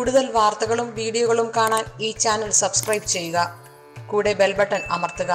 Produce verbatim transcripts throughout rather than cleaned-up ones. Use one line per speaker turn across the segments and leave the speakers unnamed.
കൂടുതൽ വാർത്തകളും വീഡിയോകളും കാണാൻ ഈ ചാനൽ സബ്സ്ക്രൈബ് ചെയ്യുക. കൂടെ ബെൽ ബട്ടൺ അമർത്തുക.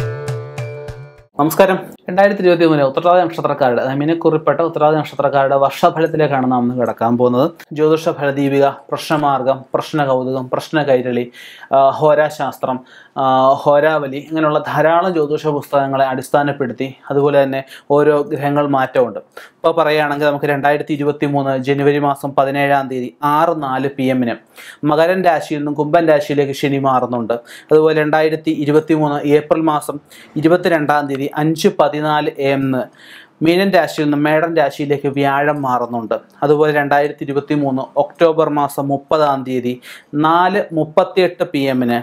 നമസ്കാരം. രണ്ടായിരത്തി ഇരുപത്തി മൂന്നിലെ ഉത്തരാദി നക്ഷത്രക്കാരുടെ മീനക്കുറിപ്പെട്ട ഉത്തരാദി നക്ഷത്രക്കാരുടെ വർഷഫലത്തിലേക്കാണ് നാം ഇന്ന് കിടക്കാൻ പോകുന്നത്. ജ്യോതിഷ ഫലദീപിക, പ്രശ്നമാർഗം, പ്രശ്ന കൗതുകം, പ്രശ്ന കൈരളി, ഹോരാശാസ്ത്രം, ഹോരാവലി ഇങ്ങനെയുള്ള ധാരാളം ജ്യോതിഷ പുസ്തകങ്ങളെ അടിസ്ഥാനപ്പെടുത്തി അതുപോലെ തന്നെ ഓരോ ഗ്രഹങ്ങൾ മാറ്റമുണ്ട്. ഇപ്പോൾ പറയുകയാണെങ്കിൽ നമുക്ക് രണ്ടായിരത്തി ഇരുപത്തി മൂന്ന് ജനുവരി മാസം പതിനേഴാം തീയതി ആറ് നാല് പി എമ്മിന് മകരൻ രാശിയിൽ നിന്നും കുംഭൻ രാശിയിലേക്ക് ശനി മാറുന്നുണ്ട്. അതുപോലെ രണ്ടായിരത്തി ഇരുപത്തി മൂന്ന് ഏപ്രിൽ മാസം ഇരുപത്തിരണ്ടാം തീയതി അഞ്ച് പതിനാല് എ എമ്മിന് മീനൻ രാശിയിൽ നിന്ന് മേടൻ രാശിയിലേക്ക് വ്യാഴം മാറുന്നുണ്ട്. അതുപോലെ രണ്ടായിരത്തി ഇരുപത്തി മൂന്ന് ഒക്ടോബർ മാസം മുപ്പതാം തീയതി നാല് മുപ്പത്തിയെട്ട് പി എമ്മിന്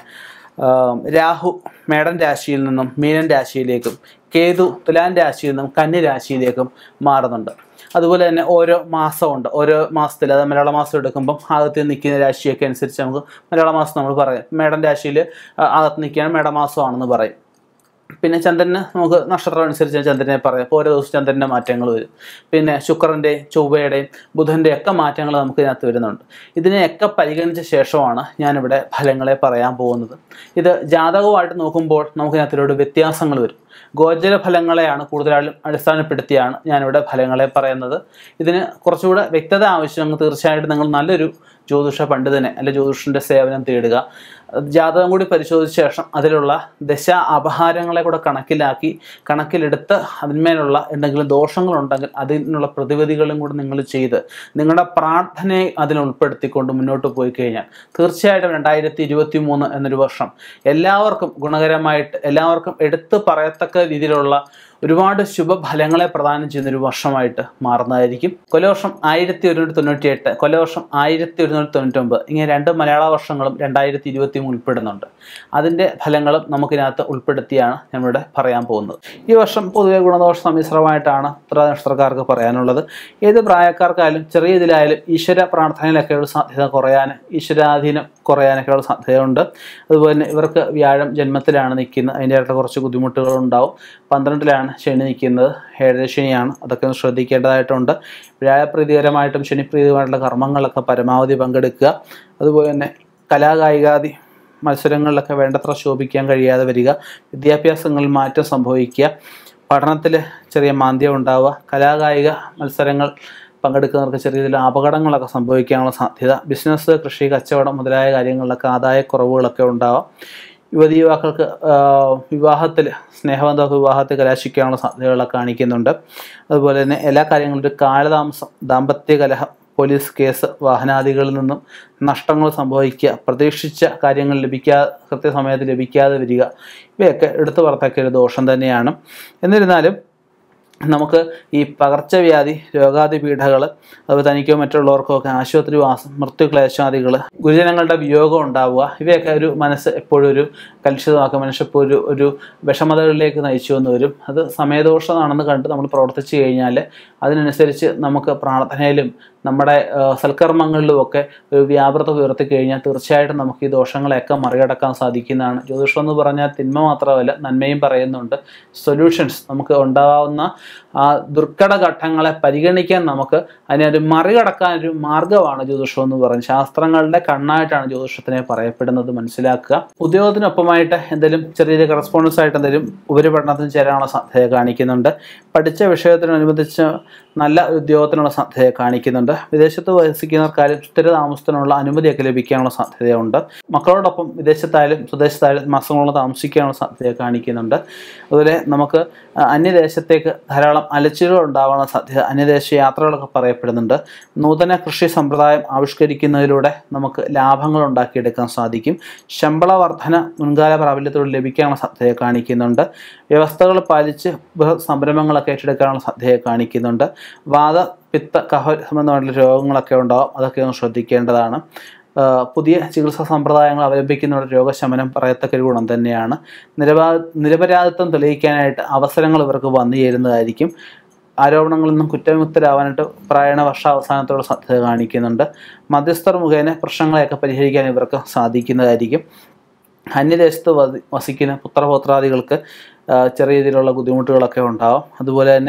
രാഹു മേടൻ രാശിയിൽ നിന്നും മീനൻ രാശിയിലേക്കും കേതു തുലാൻ രാശിയിൽ നിന്നും കന്നി രാശിയിലേക്കും മാറുന്നുണ്ട്. അതുപോലെ തന്നെ ഓരോ മാസമുണ്ട്. ഓരോ മാസത്തിൽ അത് മലയാള മാസം എടുക്കുമ്പം അകത്ത് നിൽക്കുന്ന രാശിയൊക്കെ അനുസരിച്ച് നമുക്ക് മലയാള മാസം നമ്മൾ പറയും. മേടൻ രാശിയിൽ അകത്ത് നിൽക്കുകയാണ് മേടമാസമാണെന്ന് പറയും. പിന്നെ ചന്ദ്രന് നമുക്ക് നക്ഷത്രം അനുസരിച്ച് ചന്ദ്രനെ പറയാം. അപ്പോൾ ഓരോ ദിവസം ചന്ദ്രൻ്റെ മാറ്റങ്ങൾ വരും. പിന്നെ ശുക്രൻ്റെയും ചൊവ്വയുടെയും ബുധൻ്റെയും ഒക്കെ മാറ്റങ്ങൾ നമുക്ക് ഇതിനകത്ത് വരുന്നുണ്ട്. ഇതിനെയൊക്കെ പരിഗണിച്ച ശേഷമാണ് ഞാനിവിടെ ഫലങ്ങളെ പറയാൻ പോകുന്നത്. ഇത് ജാതകവുമായിട്ട് നോക്കുമ്പോൾ നമുക്കിതിനകത്തിലൂടെ വ്യത്യാസങ്ങൾ വരും. ഗോചര ഫലങ്ങളെയാണ് കൂടുതലായും അടിസ്ഥാനപ്പെടുത്തിയാണ് ഞാനിവിടെ ഫലങ്ങളെ പറയുന്നത്. ഇതിന് കുറച്ചുകൂടെ വ്യക്തത ആവശ്യമെങ്കിൽ തീർച്ചയായിട്ടും നിങ്ങൾ നല്ലൊരു ജ്യോതിഷ പണ്ഡിതനെ അല്ലെ ജ്യോതിഷൻ്റെ സേവനം തേടുക. ജാതകം കൂടി പരിശോധിച്ച ശേഷം അതിലുള്ള ദശ അപഹാരങ്ങളെ കൂടെ കണക്കിലാക്കി കണക്കിലെടുത്ത് അതിന്മേലുള്ള എന്തെങ്കിലും ദോഷങ്ങളുണ്ടെങ്കിൽ അതിനുള്ള പ്രതിവിധികളും കൂടി നിങ്ങൾ ചെയ്ത് നിങ്ങളുടെ പ്രാർത്ഥനയെ അതിൽ ഉൾപ്പെടുത്തിക്കൊണ്ട് മുന്നോട്ട് പോയി കഴിഞ്ഞാൽ തീർച്ചയായിട്ടും രണ്ടായിരത്തി ഇരുപത്തി മൂന്ന് എന്നൊരു വർഷം എല്ലാവർക്കും ഗുണകരമായിട്ട് എല്ലാവർക്കും എടുത്തു പറയത്തക്ക രീതിയിലുള്ള ഒരുപാട് ശുഭഫലങ്ങളെ പ്രദാനം ചെയ്യുന്നൊരു വർഷമായിട്ട് മാറുന്നതായിരിക്കും. കൊലവർഷം ആയിരത്തി ഒരുന്നൂറ്റി തൊണ്ണൂറ്റി എട്ട് കൊലവർഷം ആയിരത്തി ഒരുന്നൂറ്റി തൊണ്ണൂറ്റി ഒമ്പത് ഇങ്ങനെ രണ്ട് മലയാള വർഷങ്ങളും രണ്ടായിരത്തി ഇരുപത്തി മൂന്ന് ഉൾപ്പെടുന്നുണ്ട്. അതിൻ്റെ ഫലങ്ങളും നമുക്കിതിനകത്ത് ഉൾപ്പെടുത്തിയാണ് നമ്മളിവിടെ പറയാൻ പോകുന്നത്. ഈ വർഷം പൊതുവെ ഗുണദോഷ സമ്മിശ്രമായിട്ടാണ് ഉത്തരാദി നക്ഷത്രക്കാർക്ക് പറയാനുള്ളത്. ഏത് പ്രായക്കാർക്കായാലും ചെറിയ ഇതിലായാലും ഈശ്വര പ്രാർത്ഥനയിലൊക്കെയുള്ള സാധ്യത കുറയാൻ, ഈശ്വരാധീനം കുറയാനൊക്കെയുള്ള സാധ്യതയുണ്ട്. അതുപോലെ തന്നെ ഇവർക്ക് വ്യാഴം ജന്മത്തിലാണ് നിൽക്കുന്നത്. അതിൻ്റെതായിട്ട് കുറച്ച് ബുദ്ധിമുട്ടുകളുണ്ടാവും. പന്ത്രണ്ടിലാണ് ശനി നിൽക്കുന്നത്. ഏഴര ശനിയാണ്. അതൊക്കെ ഒന്ന് ശ്രദ്ധിക്കേണ്ടതായിട്ടുണ്ട്. വ്യാഴപ്രീതികരമായിട്ടും ശനിപ്രീതികരമായിട്ടുള്ള കർമ്മങ്ങളൊക്കെ പരമാവധി പങ്കെടുക്കുക. അതുപോലെ തന്നെ കലാകായികാദി മത്സരങ്ങളിലൊക്കെ വേണ്ടത്ര ശോഭിക്കാൻ കഴിയാതെ വരിക. വിദ്യാഭ്യാസങ്ങളിൽ മാറ്റം സംഭവിക്കുക. പഠനത്തിൽ ചെറിയ മാന്ദ്യം ഉണ്ടാവുക. കലാകായിക മത്സരങ്ങൾ പങ്കെടുക്കുന്നവർക്ക് ചെറിയ രീതിയിൽ അപകടങ്ങളൊക്കെ സംഭവിക്കാനുള്ള സാധ്യത. ബിസിനസ്, കൃഷി, കച്ചവടം മുതലായ കാര്യങ്ങളിലൊക്കെ ആദായക്കുറവുകളൊക്കെ ഉണ്ടാവാം. യുവതി യുവാക്കൾക്ക് വിവാഹത്തിൽ സ്നേഹബന്ധമൊക്കെ വിവാഹത്തിൽ കലാശിക്കാനുള്ള സാധ്യതകളൊക്കെ കാണിക്കുന്നുണ്ട്. അതുപോലെ തന്നെ എല്ലാ കാര്യങ്ങളും ഒരു കാലതാമസം, ദാമ്പത്യ കലഹം, പോലീസ് കേസ്, വാഹനാദികളിൽ നിന്നും നഷ്ടങ്ങൾ സംഭവിക്കുക, പ്രതീക്ഷിച്ച കാര്യങ്ങൾ ലഭിക്കാതെ കൃത്യസമയത്ത് ലഭിക്കാതെ വരിക, ഇവയൊക്കെ എടുത്തു പറത്തക്ക ഒരു ദോഷം തന്നെയാണ്. എന്നിരുന്നാലും നമുക്ക് ഈ പകർച്ചവ്യാധി, രോഗാദി പീഠകൾ, അതുപോലെ തനിക്കോ മറ്റുള്ളവർക്കോ ഒക്കെ ആശുപത്രിവാസം, മൃത്യുക്ലേശാദികൾ, ഗുരുജനങ്ങളുടെ വിയോഗം ഉണ്ടാവുക, ഇവയൊക്കെ ഒരു മനസ്സ് എപ്പോഴും ഒരു കലുഷിതമാക്കുക. മനുഷ്യപ്പോൾ ഒരു ഒരു വിഷമതകളിലേക്ക് നയിച്ചു വന്നു വരും. അത് സമയദോഷമാണെന്ന് കണ്ട് നമ്മൾ പ്രവർത്തിച്ചു കഴിഞ്ഞാൽ അതിനനുസരിച്ച് നമുക്ക് പ്രാർത്ഥനയിലും നമ്മുടെ സൽക്കർമ്മങ്ങളിലുമൊക്കെ ഒരു വ്യാപൃത ഉയർത്തി കഴിഞ്ഞാൽ തീർച്ചയായിട്ടും നമുക്ക് ഈ ദോഷങ്ങളെയൊക്കെ മറികടക്കാൻ സാധിക്കുന്നതാണ്. ജ്യോതിഷം എന്ന് പറഞ്ഞാൽ തിന്മ മാത്രമല്ല, നന്മയും പറയുന്നുണ്ട്. സൊല്യൂഷൻസ് നമുക്ക് ഉണ്ടാവുന്ന ആ ദുർഘട ഘട്ടങ്ങളെ പരിഗണിക്കാൻ നമുക്ക് അതിനൊരു മറികടക്കാനൊരു മാർഗമാണ് ജ്യോതിഷം എന്ന് പറയുന്നത്. ശാസ്ത്രങ്ങളുടെ കണ്ണായിട്ടാണ് ജ്യോതിഷത്തിനെ പറയപ്പെടുന്നത്, മനസ്സിലാക്കുക. ഉദ്യോഗത്തിനൊപ്പമായിട്ട് എന്തെങ്കിലും ചെറിയ ചെറിയ കറസ്പോണ്ടൻസ് ആയിട്ട് എന്തെങ്കിലും ഉപരിപഠനത്തിന് ചേരാനുള്ള സാധ്യത കാണിക്കുന്നുണ്ട്. പഠിച്ച വിഷയത്തിനനുബന്ധിച്ച് നല്ല ഉദ്യോഗത്തിനുള്ള സാധ്യത കാണിക്കുന്നുണ്ട്. വിദേശത്ത് വസിക്കുന്നവർക്കായാലും സ്ഥിര താമസത്തിനുള്ള അനുമതിയൊക്കെ ലഭിക്കാനുള്ള സാധ്യതയുണ്ട്. മക്കളോടൊപ്പം വിദേശത്തായാലും സ്വദേശത്തായാലും മാസങ്ങളോളം താമസിക്കാനുള്ള സാധ്യത കാണിക്കുന്നുണ്ട്. അതുപോലെ നമുക്ക് അന്യദേശത്തേക്ക് ധാരാളം അലച്ചിലുകൾ ഉണ്ടാവാനുള്ള സാധ്യത, അന്യദേശ യാത്രകളൊക്കെ പറയപ്പെടുന്നുണ്ട്. നൂതന കൃഷി സമ്പ്രദായം ആവിഷ്കരിക്കുന്നതിലൂടെ നമുക്ക് ലാഭങ്ങൾ ഉണ്ടാക്കിയെടുക്കാൻ സാധിക്കും. ശമ്പള വർധന മുൻകാല പ്രാബല്യത്തോട് ലഭിക്കാനുള്ള സാധ്യത കാണിക്കുന്നുണ്ട്. വ്യവസ്ഥകൾ പാലിച്ച് ബൃഹത് സംരംഭങ്ങളൊക്കെ ഏറ്റെടുക്കാനുള്ള സാധ്യത കാണിക്കുന്നുണ്ട്. വാത, പിത്ത, കഫ സംബന്ധമായിട്ടുള്ള രോഗങ്ങളൊക്കെ ഉണ്ടാവും. അതൊക്കെ ഒന്ന് ശ്രദ്ധിക്കേണ്ടതാണ്. പുതിയ ചികിത്സാ സമ്പ്രദായങ്ങൾ അവലംബിക്കുന്നവരുടെ രോഗശമനം പറയത്തക്ക ഒരു ഗുണം തന്നെയാണ്. നിരപാ നിരപരാധിത്വം തെളിയിക്കാനായിട്ട് അവസരങ്ങൾ ഇവർക്ക് വന്നു ചേരുന്നതായിരിക്കും. ആരോപണങ്ങളിൽ നിന്നും കുറ്റവിമുക്തരാവാനായിട്ട് പ്രായണ വർഷാവസാനത്തോടെ സാധ്യത കാണിക്കുന്നുണ്ട്. മധ്യസ്ഥർ മുഖേന പ്രശ്നങ്ങളെയൊക്കെ പരിഹരിക്കാൻ ഇവർക്ക് സാധിക്കുന്നതായിരിക്കും. അന്യദേശത്ത് വസിക്കുന്ന പുത്രപൗത്രാദികൾക്ക് ചെറിയ രീതിയിലുള്ള ബുദ്ധിമുട്ടുകളൊക്കെ ഉണ്ടാവും. അതുപോലെ തന്നെ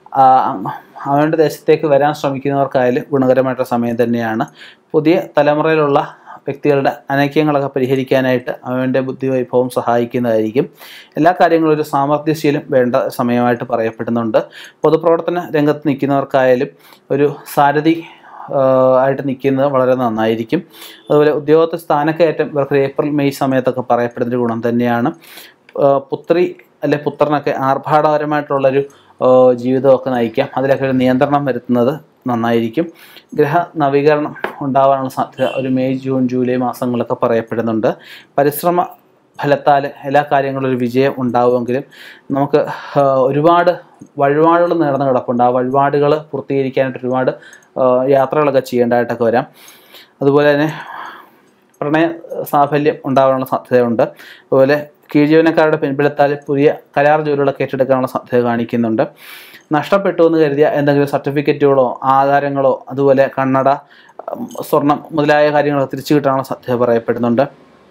അവൻ്റെ ദേശത്തേക്ക് വരാൻ ശ്രമിക്കുന്നവർക്കായാലും ഗുണകരമായിട്ടുള്ള സമയം തന്നെയാണ്. പുതിയ തലമുറയിലുള്ള വ്യക്തികളുടെ അനൈക്യങ്ങളൊക്കെ പരിഹരിക്കാനായിട്ട് അവൻ്റെ ബുദ്ധിവൈഭവം സഹായിക്കുന്നതായിരിക്കും. എല്ലാ കാര്യങ്ങളും ഒരു സാമർഥ്യശീലം വേണ്ട സമയമായിട്ട് പറയപ്പെടുന്നുണ്ട്. പൊതുപ്രവർത്തന രംഗത്ത് നിൽക്കുന്നവർക്കായാലും ഒരു സാരഥി ആയിട്ട് നിൽക്കുന്നത് വളരെ നന്നായിരിക്കും. അതുപോലെ ഉദ്യോഗസ്ഥ സ്ഥാനക്കയറ്റം ഇവർക്ക് ഏപ്രിൽ മെയ് സമയത്തൊക്കെ പറയപ്പെടുന്നൊരു ഗുണം തന്നെയാണ്. പുത്രി അല്ലെ പുത്രനൊക്കെ ആർഭാടകരമായിട്ടുള്ളൊരു ജീവിതമൊക്കെ നയിക്കാം. അതിലൊക്കെ ഒരു നിയന്ത്രണം വരുത്തുന്നത് നന്നായിരിക്കും. ഗ്രഹ നവീകരണം ഉണ്ടാകാനുള്ള സാധ്യത ഒരു മെയ് ജൂൺ ജൂലൈ മാസങ്ങളൊക്കെ പറയപ്പെടുന്നുണ്ട്. പരിശ്രമ ഫലത്താൽ എല്ലാ കാര്യങ്ങളും ഒരു വിജയം ഉണ്ടാവുമെങ്കിലും നമുക്ക് ഒരുപാട് വഴിപാടുകൾ നേർന്ന് കിടപ്പുണ്ട്. ആ വഴിപാടുകൾ പൂർത്തീകരിക്കാനായിട്ട് ഒരുപാട് യാത്രകളൊക്കെ ചെയ്യേണ്ടതായിട്ടൊക്കെ വരാം. അതുപോലെ തന്നെ പ്രണയ സാഫല്യം ഉണ്ടാകാനുള്ള സാധ്യതയുണ്ട്. അതുപോലെ കീഴ്ജീവനക്കാരുടെ പിൻബലത്താൽ പുതിയ കരാർ ജോലികളൊക്കെ ഏറ്റെടുക്കാനുള്ള സാധ്യത കാണിക്കുന്നുണ്ട്. നഷ്ടപ്പെട്ടു എന്ന് കരുതിയ എന്തെങ്കിലും സർട്ടിഫിക്കറ്റുകളോ ആധാരങ്ങളോ അതുപോലെ കണ്ണട, സ്വർണം മുതലായ കാര്യങ്ങളൊക്കെ തിരിച്ചു കിട്ടാനുള്ള സാധ്യത പറയപ്പെടുന്നുണ്ട്.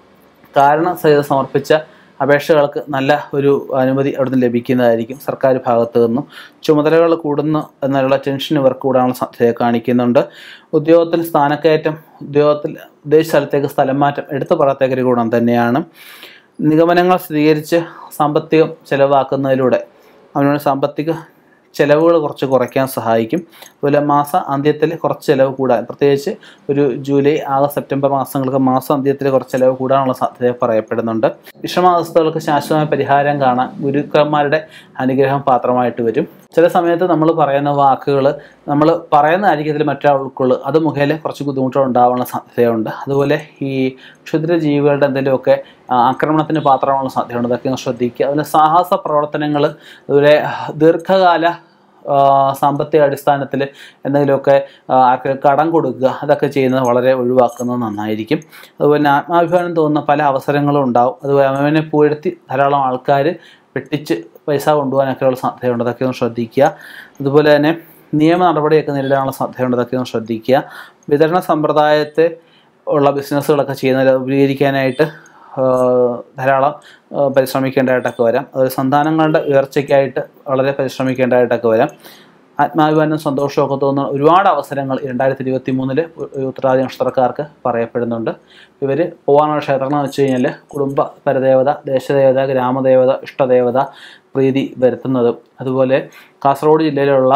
കാരണം സഹിതം സമർപ്പിച്ച അപേക്ഷകൾക്ക് നല്ല ഒരു അനുമതി അവിടുന്ന് ലഭിക്കുന്നതായിരിക്കും സർക്കാർ ഭാഗത്തു നിന്നും. ചുമതലകൾ കൂടുന്നു എന്നുള്ള ടെൻഷൻ ഇവർക്ക് കൂടാനുള്ള സാധ്യത കാണിക്കുന്നുണ്ട്. ഉദ്യോഗത്തിൽ സ്ഥാനക്കയറ്റം, ഉദ്യോഗത്തിൽ ഉദ്ദേശിച്ച സ്ഥലത്തേക്ക് സ്ഥലം മാറ്റം എടുത്തു പറയത്തേക്കൊരു ഗുണം തന്നെയാണ്. നിഗമനങ്ങൾ സ്ഥിരീകരിച്ച് സാമ്പത്തികം ചെലവാക്കുന്നതിലൂടെ അവനോട് സാമ്പത്തിക ചിലവുകൾ കുറച്ച് കുറയ്ക്കാൻ സഹായിക്കും. അതുപോലെ മാസ അന്ത്യത്തിൽ കുറച്ച് ചിലവ് കൂടാൻ, പ്രത്യേകിച്ച് ഒരു ജൂലൈ ആഗസ്റ്റ് സെപ്റ്റംബർ മാസങ്ങൾക്ക് മാസം അന്ത്യത്തിൽ കുറച്ച് ചിലവ് കൂടാനുള്ള സാധ്യത പറയപ്പെടുന്നുണ്ട്. വിഷമാവസ്ഥകൾക്ക് ശാശ്വതമായ പരിഹാരം കാണാൻ ഗുരുക്കന്മാരുടെ അനുഗ്രഹം പാത്രമായിട്ട് വരും. ചില സമയത്ത് നമ്മൾ പറയുന്ന വാക്കുകൾ നമ്മൾ പറയുന്ന കാര്യത്തിൽ മറ്റൊരാൾ ഉൾക്കൊള്ളു, അത് മുഖേന കുറച്ച് ബുദ്ധിമുട്ടുകൾ ഉണ്ടാവാനുള്ള സാധ്യതയുണ്ട്. അതുപോലെ ഈ ക്ഷുദ്രജീവികളുടെ എന്തെങ്കിലുമൊക്കെ ആക്രമണത്തിന് പാത്രമാകാനുള്ള സാധ്യതയുണ്ട്. അതൊക്കെ ഒന്ന് ശ്രദ്ധിക്കുക. അതുപോലെ സാഹസ പ്രവർത്തനങ്ങൾ, അതുപോലെ ദീർഘകാല സാമ്പത്തിക അടിസ്ഥാനത്തിൽ എന്തെങ്കിലുമൊക്കെ ആർക്ക് കടം കൊടുക്കുക, അതൊക്കെ ചെയ്യുന്നത് വളരെ ഒഴിവാക്കുന്നത് നന്നായിരിക്കും. അതുപോലെ ആത്മാഭിമാനം തോന്നുന്ന പല അവസരങ്ങളും ഉണ്ടാവും. അതുപോലെ അവനെ പുകഴ്ത്തി ധാരാളം ആൾക്കാർ വെട്ടിച്ച് പൈസ കൊണ്ടുപോകാനൊക്കെയുള്ള സാധ്യതയുണ്ട്. അതൊക്കെ ഒന്ന് ശ്രദ്ധിക്കുക. അതുപോലെ തന്നെ നിയമ നടപടിയൊക്കെ നേരിടാനുള്ള സാധ്യതയുണ്ട്. അതൊക്കെ ഒന്ന് ശ്രദ്ധിക്കുക. വിതരണ സമ്പ്രദായത്തെ ഉള്ള ബിസിനസ്സുകളൊക്കെ ചെയ്യുന്നതിൽ ഉപകരിക്കാനായിട്ട് ധാരാളം പരിശ്രമിക്കേണ്ടതായിട്ടൊക്കെ വരാം. അതുപോലെ സന്താനങ്ങളുടെ ഉയർച്ചയ്ക്കായിട്ട് വളരെ പരിശ്രമിക്കേണ്ടതായിട്ടൊക്കെ വരാം. ആത്മാഭിമാനം സന്തോഷമൊക്കെ തോന്നുന്ന ഒരുപാട് അവസരങ്ങൾ രണ്ടായിരത്തി ഇരുപത്തി മൂന്നില് ഉത്തരാദി നക്ഷത്രക്കാർക്ക് പറയപ്പെടുന്നുണ്ട്. ഇവർ പോകാനുള്ള ക്ഷേത്രങ്ങൾ എന്ന് വെച്ച് കഴിഞ്ഞാൽ കുടുംബ പരദേവത, ദേശദേവത, ഗ്രാമദേവത, ഇഷ്ടദേവത പ്രീതി വരുത്തുന്നതും, അതുപോലെ കാസർഗോഡ് ജില്ലയിലുള്ള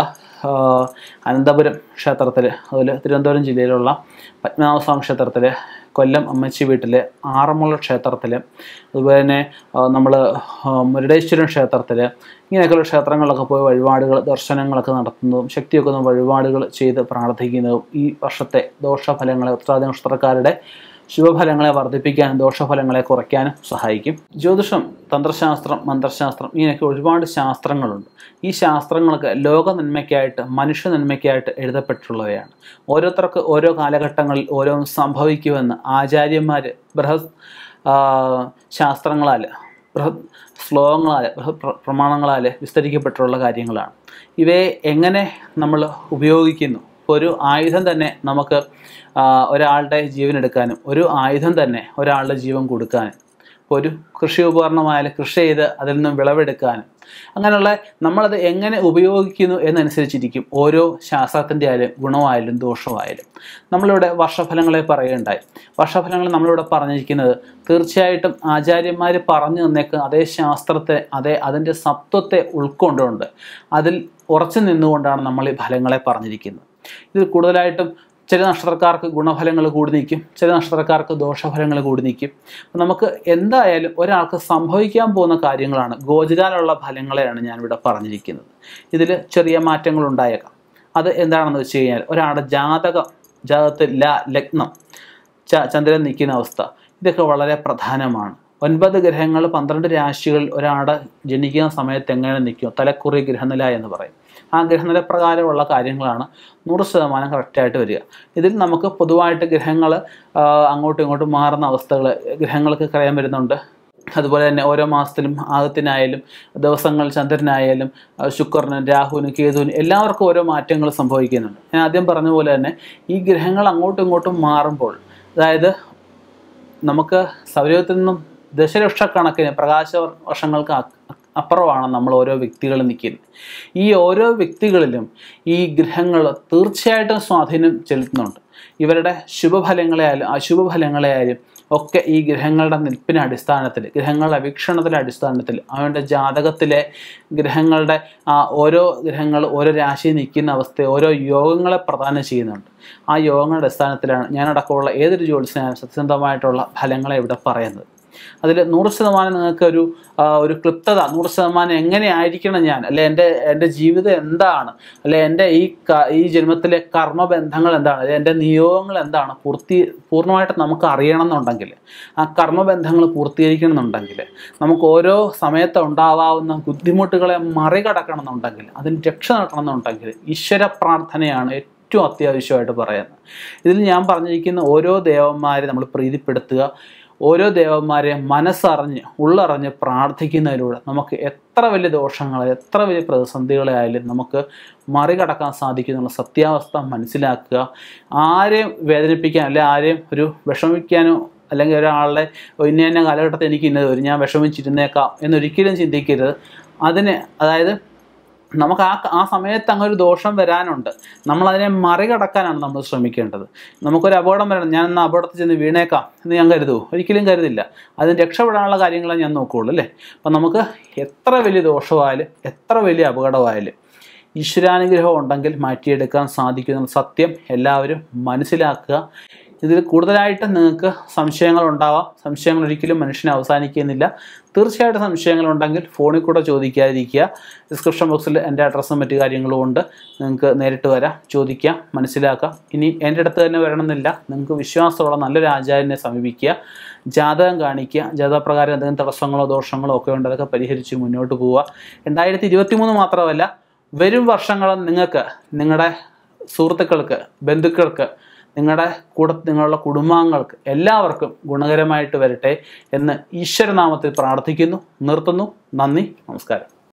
അനന്തപുരം ക്ഷേത്രത്തിൽ, അതുപോലെ തിരുവനന്തപുരം ജില്ലയിലുള്ള പത്മനാഭസ്വാമി ക്ഷേത്രത്തിൽ, കൊല്ലം അമ്മച്ചി വീട്ടിൽ, ആറന്മുള ക്ഷേത്രത്തിൽ, അതുപോലെ തന്നെ നമ്മൾ മുരുടേശ്വരം ക്ഷേത്രത്തിൽ, ഇങ്ങനെയൊക്കെയുള്ള ക്ഷേത്രങ്ങളിലൊക്കെ പോയി വഴിപാടുകൾ ദർശനങ്ങളൊക്കെ നടത്തുന്നതും ശക്തിയൊക്കെ ഒന്ന് വഴിപാടുകൾ ചെയ്ത് പ്രാർത്ഥിക്കുന്നതും ഈ വർഷത്തെ ദോഷഫലങ്ങളെ, ഉത്തരാദി നക്ഷത്രക്കാരുടെ ശുഭഫലങ്ങളെ വർദ്ധിപ്പിക്കാനും ദോഷഫലങ്ങളെ കുറയ്ക്കാനും സഹായിക്കും. ജ്യോതിഷം, തന്ത്രശാസ്ത്രം, മന്ത്രശാസ്ത്രം ഇങ്ങനെയൊക്കെ ഒരുപാട് ശാസ്ത്രങ്ങളുണ്ട്. ഈ ശാസ്ത്രങ്ങളൊക്കെ ലോക നന്മയ്ക്കായിട്ട്, മനുഷ്യ നന്മയ്ക്കായിട്ട് എഴുതപ്പെട്ടിട്ടുള്ളവയാണ്. ഓരോരുത്തർക്ക് ഓരോ കാലഘട്ടങ്ങളിൽ ഓരോന്ന് സംഭവിക്കുമെന്ന് ആചാര്യന്മാർ ബൃഹത് ശാസ്ത്രങ്ങളാൽ, ബൃഹത് ശ്ലോകങ്ങളാൽ, ബൃഹത് പ്രമാണങ്ങളാൽ വിസ്തരിക്കപ്പെട്ടിട്ടുള്ള കാര്യങ്ങളാണ്. ഇവയെ എങ്ങനെ നമ്മൾ ഉപയോഗിക്കുന്നു? ഇപ്പോൾ ഒരു ആയുധം തന്നെ നമുക്ക് ഒരാളുടെ ജീവൻ എടുക്കാനും ഒരു ആയുധം തന്നെ ഒരാളുടെ ജീവൻ കൊടുക്കാനും, ഇപ്പോൾ ഒരു കൃഷി ഉപകരണമായാലും കൃഷി ചെയ്ത് അതിൽ നിന്നും വിളവെടുക്കാനും, അങ്ങനെയുള്ള നമ്മളത് എങ്ങനെ ഉപയോഗിക്കുന്നു എന്നനുസരിച്ചിരിക്കും ഓരോ ശാസ്ത്രത്തിൻ്റെ ആയാലും ഗുണമായാലും ദോഷമായാലും. നമ്മളിവിടെ വർഷഫലങ്ങളെ പറയുകയുണ്ടായി. വർഷഫലങ്ങൾ നമ്മളിവിടെ പറഞ്ഞിരിക്കുന്നത് തീർച്ചയായിട്ടും ആചാര്യന്മാർ പറഞ്ഞു തന്നേക്ക് അതേ ശാസ്ത്രത്തെ, അതേ അതിൻ്റെ സത്വത്തെ ഉൾക്കൊണ്ടുകൊണ്ട് അതിൽ ഉറച്ചു നിന്നുകൊണ്ടാണ് നമ്മൾ ഈ ഫലങ്ങളെ പറഞ്ഞിരിക്കുന്നത്. ഇതിൽ കൂടുതലായിട്ടും ചില നക്ഷത്രക്കാർക്ക് ഗുണഫലങ്ങൾ കൂടി നിൽക്കും, ചില നക്ഷത്രക്കാർക്ക് ദോഷഫലങ്ങൾ കൂടി നിൽക്കും. അപ്പം നമുക്ക് എന്തായാലും ഒരാൾക്ക് സംഭവിക്കാൻ പോകുന്ന കാര്യങ്ങളാണ്, ഗോചരാലുള്ള ഫലങ്ങളെയാണ് ഞാനിവിടെ പറഞ്ഞിരിക്കുന്നത്. ഇതിൽ ചെറിയ മാറ്റങ്ങൾ ഉണ്ടായേക്കാം. അത് എന്താണെന്ന് വെച്ച് കഴിഞ്ഞാൽ ഒരാളുടെ ജാതകം, ജാതകത്തിൽ ല ലഗ്നം, ച ചന്ദ്രൻ നിൽക്കുന്ന അവസ്ഥ, ഇതൊക്കെ വളരെ പ്രധാനമാണ്. ഒൻപത് ഗ്രഹങ്ങൾ പന്ത്രണ്ട് രാശികൾ ഒരാളുടെ ജനിക്കുന്ന സമയത്ത് എങ്ങനെ നിൽക്കും, തലക്കുറി ഗ്രഹനില എന്ന് പറയും. ആ ഗ്രഹനില പ്രകാരമുള്ള കാര്യങ്ങളാണ് നൂറ് ശതമാനം കറക്റ്റായിട്ട് വരിക. ഇതിൽ നമുക്ക് പൊതുവായിട്ട് ഗ്രഹങ്ങൾ അങ്ങോട്ടും ഇങ്ങോട്ടും മാറുന്ന അവസ്ഥകൾ ഗ്രഹങ്ങൾക്ക് പറയാൻ വരുന്നുണ്ട്. അതുപോലെ തന്നെ ഓരോ മാസത്തിലും ആദത്തിനായാലും ദിവസങ്ങൾ ചന്ദ്രനായാലും ശുക്രനും രാഹുവിനും കേതുവിനും എല്ലാവർക്കും ഓരോ മാറ്റങ്ങൾ സംഭവിക്കുന്നുണ്ട്. ഞാൻ ആദ്യം പറഞ്ഞ പോലെ തന്നെ ഈ ഗ്രഹങ്ങൾ അങ്ങോട്ടും ഇങ്ങോട്ടും മാറുമ്പോൾ, അതായത് നമുക്ക് സൗരയൂഥത്തിൽ നിന്നും ദശലക്ഷക്കണക്കിന് പ്രകാശ വർഷങ്ങൾക്ക് അപ്പുറമാണ് നമ്മൾ ഓരോ വ്യക്തികളും നിൽക്കുന്നത്. ഈ ഓരോ വ്യക്തികളിലും ഈ ഗ്രഹങ്ങൾ തീർച്ചയായിട്ടും സ്വാധീനം ചെലുത്തുന്നുണ്ട്. ഇവരുടെ ശുഭഫലങ്ങളെയായാലും അശുഭഫലങ്ങളെയായാലും ഒക്കെ ഈ ഗ്രഹങ്ങളുടെ നിൽപ്പിന് അടിസ്ഥാനത്തിൽ, ഗ്രഹങ്ങളുടെ വീക്ഷണത്തിൻ്റെ അടിസ്ഥാനത്തിൽ, അവൻ്റെ ജാതകത്തിലെ ഗ്രഹങ്ങളുടെ ആ ഓരോ ഗ്രഹങ്ങൾ ഓരോ രാശിയിൽ നിൽക്കുന്ന അവസ്ഥ ഓരോ യോഗങ്ങളെ പ്രദാനം ചെയ്യുന്നുണ്ട്. ആ യോഗങ്ങളുടെ അടിസ്ഥാനത്തിലാണ് ഞാനടക്കമുള്ള ഏതൊരു ജ്യോത്സ്യനും സത്യസന്ധമായിട്ടുള്ള ഫലങ്ങളെ ഇവിടെ പറയുന്നത്. അതിൽ നൂറ് ശതമാനം നിങ്ങൾക്ക് ഒരു ഒരു ക്ലിപ്തത, നൂറ് ശതമാനം എങ്ങനെ ആയിരിക്കണം ഞാൻ, അല്ലെ എൻ്റെ എൻ്റെ ജീവിതം എന്താണ്, അല്ലെ എൻ്റെ ഈ ഈ ജന്മത്തിലെ കർമ്മബന്ധങ്ങൾ എന്താണ്, അല്ലെ എൻ്റെ നിയോഗങ്ങൾ എന്താണ് പൂർത്തി പൂർണ്ണമായിട്ട് നമുക്ക് അറിയണം എന്നുണ്ടെങ്കിൽ, ആ കർമ്മബന്ധങ്ങൾ പൂർത്തീകരിക്കണം എന്നുണ്ടെങ്കിൽ, നമുക്ക് ഓരോ സമയത്ത് ഉണ്ടാവാവുന്ന ബുദ്ധിമുട്ടുകളെ മറികടക്കണം എന്നുണ്ടെങ്കിൽ, അതിന് രക്ഷ നടക്കണം എന്നുണ്ടെങ്കിൽ ഈശ്വര പ്രാർത്ഥനയാണ് ഏറ്റവും അത്യാവശ്യമായിട്ട് പറയുന്നത്. ഇതിൽ ഞാൻ പറഞ്ഞിരിക്കുന്ന ഓരോ ദേവന്മാരെ നമ്മൾ പ്രീതിപ്പെടുത്തുക, ഓരോ ദേവന്മാരെ മനസ്സറിഞ്ഞ് ഉള്ളറിഞ്ഞ് പ്രാർത്ഥിക്കുന്നതിലൂടെ നമുക്ക് എത്ര വലിയ ദോഷങ്ങളെ എത്ര വലിയ പ്രതിസന്ധികളായാലും നമുക്ക് മറികടക്കാൻ സാധിക്കുന്നുള്ള സത്യാവസ്ഥ മനസ്സിലാക്കുക. ആരെയും വേദനിപ്പിക്കാൻ അല്ലെ ആരെയും ഒരു വിഷമിക്കാനോ അല്ലെങ്കിൽ ഒരാളുടെ ഇന്ന ഇന്ന കാലഘട്ടത്തിൽ എനിക്ക് ഇന്നത് വരും, ഞാൻ വിഷമിച്ചിരുന്നേക്കാം എന്നൊരിക്കലും ചിന്തിക്കരുത്. അതിന് അതായത് നമുക്ക് ആ ആ സമയത്ത് അങ്ങനെ ഒരു ദോഷം വരാനുണ്ട്, നമ്മളതിനെ മറികടക്കാനാണ് നമ്മൾ ശ്രമിക്കേണ്ടത്. നമുക്കൊരു അപകടം വരണം, ഞാൻ എന്നാൽ അപകടത്തിൽ ചെന്ന് വീണേക്കാം എന്ന് ഞാൻ കരുതുമോ? ഒരിക്കലും കരുതില്ല. അതിന് രക്ഷപ്പെടാനുള്ള കാര്യങ്ങളെ ഞാൻ നോക്കുകയുള്ളൂ അല്ലേ. അപ്പം നമുക്ക് എത്ര വലിയ ദോഷമായാലും എത്ര വലിയ അപകടമായാലും ഈശ്വരാനുഗ്രഹം ഉണ്ടെങ്കിൽ മാറ്റിയെടുക്കാൻ സാധിക്കുന്ന സത്യം എല്ലാവരും മനസ്സിലാക്കുക. ഇതിൽ കൂടുതലായിട്ട് നിങ്ങൾക്ക് സംശയങ്ങളുണ്ടാവാം. സംശയങ്ങൾ ഒരിക്കലും മനുഷ്യനെ അവസാനിക്കുന്നില്ല. തീർച്ചയായിട്ടും സംശയങ്ങളുണ്ടെങ്കിൽ ഫോണിൽ കൂടെ ചോദിക്കാതിരിക്കുക. ഡിസ്ക്രിപ്ഷൻ ബോക്സിൽ എൻ്റെ അഡ്രസ്സും മറ്റു കാര്യങ്ങളും ഉണ്ട്, നിങ്ങൾക്ക് നേരിട്ട് വരാം, ചോദിക്കാം, മനസ്സിലാക്കാം. ഇനി എൻ്റെ അടുത്ത് തന്നെ വരണമെന്നില്ല, നിങ്ങൾക്ക് വിശ്വാസമുള്ള നല്ലൊരു ആചാര്യനെ സമീപിക്കുക, ജാതകം കാണിക്കുക, ജാതകപ്രകാരം എന്തെങ്കിലും തടസ്സങ്ങളോ ദോഷങ്ങളോ ഒക്കെ ഉണ്ട്, അതൊക്കെ പരിഹരിച്ച് മുന്നോട്ട് പോവുക. രണ്ടായിരത്തി ഇരുപത്തി മൂന്ന് മാത്രമല്ല, വരും വർഷങ്ങളും നിങ്ങൾക്ക് നിങ്ങളുടെ സുഹൃത്തുക്കൾക്ക്, ബന്ധുക്കൾക്ക്, നിങ്ങളുടെ കൂടെ നിങ്ങളുടെ കുടുംബാംഗങ്ങൾക്ക് എല്ലാവർക്കും ഗുണകരമായിട്ട് വരട്ടെ എന്ന് ഈശ്വരനാമത്തിൽ പ്രാർത്ഥിക്കുന്നു. നിർത്തുന്നു. നന്ദി, നമസ്കാരം.